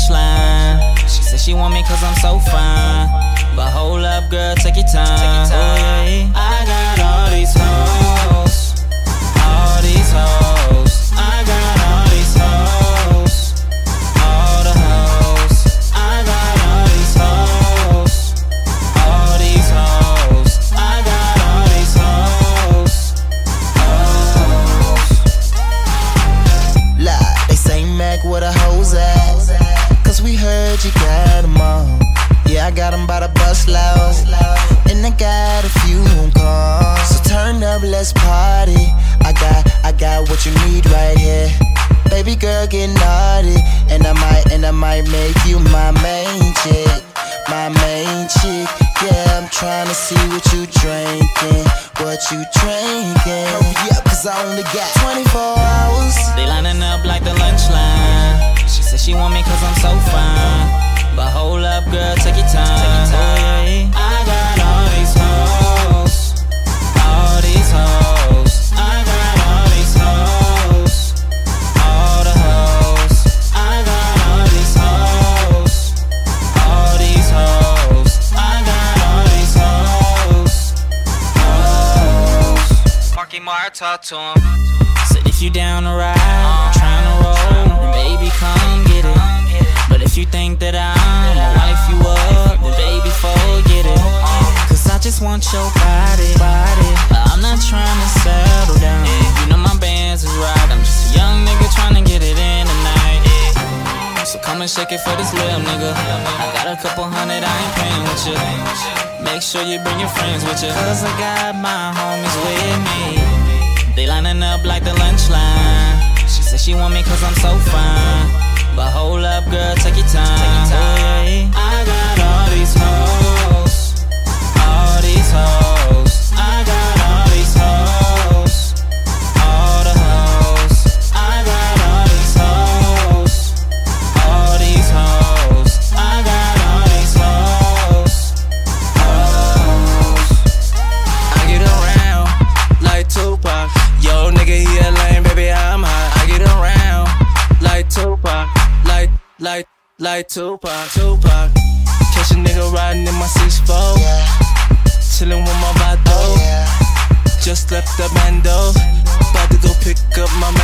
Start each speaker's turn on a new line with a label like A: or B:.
A: lunch line. She said she want me cause I'm so fine. But hold up, girl, take your time. Oh, yeah. I got all these hoes, all these hoes. I got all these hoes, all the hoes. I got all these hoes, all these hoes. I got all these hoes, hoes.
B: Lie, they say Mac where the hoes at, cause we heard you got them all. Yeah, I got them by the bus loud, and I got a few on cars. So turn up, let's party. I got what you need right here. Baby girl, get naughty, and I might make you my main chick, my main chick. Yeah, I'm trying to see what you drinking, what you drinking. Hurry up, cause I only got 24 hours.
A: They lining up like the lunch line. She said she want me cause I'm so fine. But hold up, girl, take your time. Oh, yeah. I got all these hoes, all these hoes. I got all these hoes, all the hoes. I got all these hoes, all these hoes. I got all these hoes, hoes. Marky Mark, talk to him. Said if you down to ride, I'm trying to roll, then baby come get it. But if you think that I'ma wife you up, then baby forget it. Cause I just want your body. I'm not trying to settle down. You know my bands is right. I'm just a young nigga trying to get it in tonight. So come and shake it for this little nigga. I got a couple hundred, I ain't playing with you. Make sure you bring your friends with you, cause I got my homies with me. They lining up like the lunch line. She said she want me cause I'm so fine. But hold up, girl, take your time. Oh, yeah. I got all these hoes, all these hoes. I got all these hoes, all the hoes. I got all these hoes, all these hoes. I got all these hoes, hoes.
C: I get around like Tupac. Yo, nigga, he a lame, baby, I'm hot. I get around like Tupac. Like Tupac. Catch a nigga riding in my 6'4", chillin' with my vato. Just left the bando, about to go pick up my